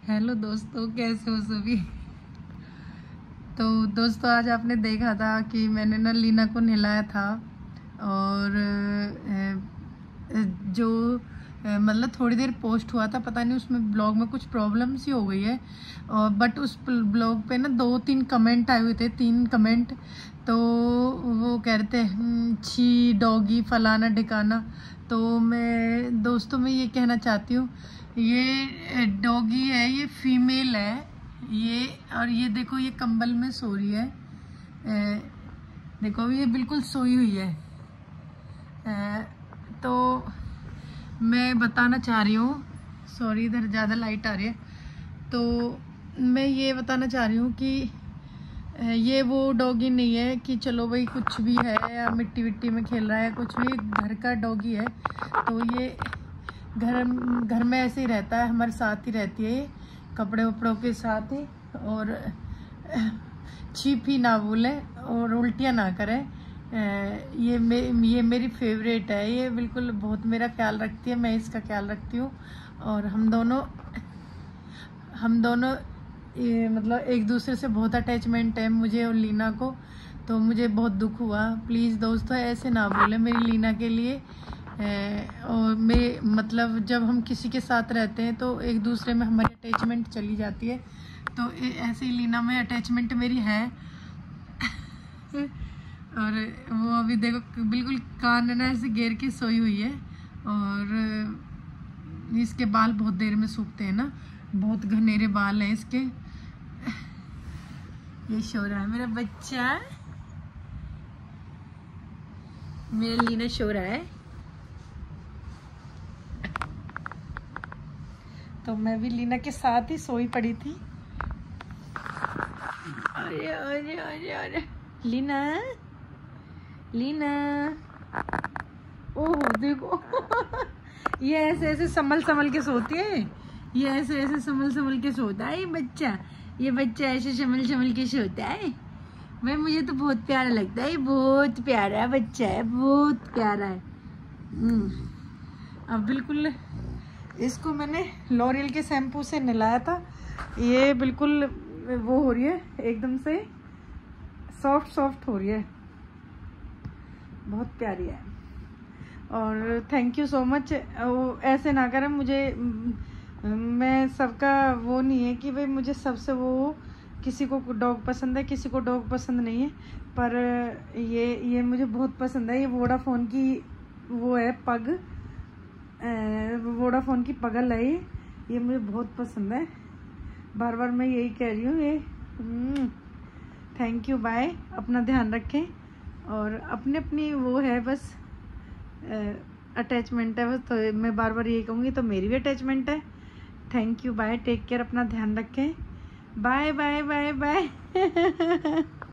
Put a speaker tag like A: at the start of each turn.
A: Hello दोस्तों, कैसे हो सभी। तो दोस्तों, आज आपने देखा था कि मैंने ना लीना को नहलाया था और जो मतलब थोड़ी देर पोस्ट हुआ था, पता नहीं उसमें ब्लॉग में कुछ प्रॉब्लम सी हो गई है। और बट उस ब्लॉग पे ना 2-3 कमेंट आए हुए थे, 3 कमेंट। तो वो कह रहे थे छी डॉगी फलाना ढिकाना। तो मैं दोस्तों में ये कहना चाहती हूँ, ये डॉगी है, ये फीमेल है ये। और ये देखो, ये कंबल में सो रही है। देखो ये बिल्कुल सोई हुई है। तो मैं बताना चाह रही हूँ, सॉरी इधर ज़्यादा लाइट आ रही है। तो मैं ये बताना चाह रही हूँ कि ये वो डॉगी नहीं है कि चलो भाई कुछ भी है या मिट्टी विट्टी में खेल रहा है, कुछ भी। घर का डॉगी है। तो ये घर में ऐसे ही रहता है, हमारे साथ ही रहती है ये, कपड़े वपड़ों के साथ ही। और चीप ही ना बोले और उल्टियाँ ना करे। ये मेरी फेवरेट है। ये बिल्कुल बहुत मेरा ख्याल रखती है, मैं इसका ख्याल रखती हूँ। और हम दोनों ये मतलब एक दूसरे से बहुत अटैचमेंट है, मुझे और लीना को। तो मुझे बहुत दुख हुआ। प्लीज़ दोस्तों ऐसे ना बोले मेरी लीना के लिए। और मैं मतलब जब हम किसी के साथ रहते हैं तो एक दूसरे में हमारी अटैचमेंट चली जाती है। तो ऐसे ही लीना में अटैचमेंट मेरी है। और वो अभी देखो बिल्कुल कान है ना ऐसे घेर के सोई हुई है। और इसके बाल बहुत देर में सूखते हैं ना, बहुत घनेरे बाल हैं इसके। ये सो रहा है मेरा बच्चा, मेरा लीना सो रहा है। तो मैं भी लीना के साथ ही सोई पड़ी थी। अरे अरे अरे अरे लीना लीना, ओह देखो। ये ऐसे ऐसे संभल के सोती है। ये ऐसे ऐसे संभल के सोता है ये बच्चा। ये बच्चा ऐसे संभल के सोता है। भाई मुझे तो बहुत प्यारा लगता है, ये बहुत प्यारा बच्चा है, बहुत प्यारा है। अब बिल्कुल इसको मैंने लॉरियल के शैम्पू से नहलाया था। ये बिल्कुल वो हो रही है, एकदम से सॉफ्ट हो रही है, बहुत प्यारी है। और थैंक यू सो मच। ऐसे ना करें मुझे, मैं सबका वो नहीं है कि भाई मुझे सबसे वो, किसी को डॉग पसंद है किसी को डॉग पसंद नहीं है। पर ये मुझे बहुत पसंद है। ये वोडाफोन की वो है पग, वोडाफोन की पगल है ये मुझे बहुत पसंद है। बार बार मैं यही कह रही हूँ। ये थैंक यू, बाय। अपना ध्यान रखें। और अपनी वो है बस अटैचमेंट है बस। तो मैं बार बार यही कहूँगी, तो मेरी भी अटैचमेंट है। Thank you, bye, take care, अपना ध्यान रखें। Bye bye bye bye.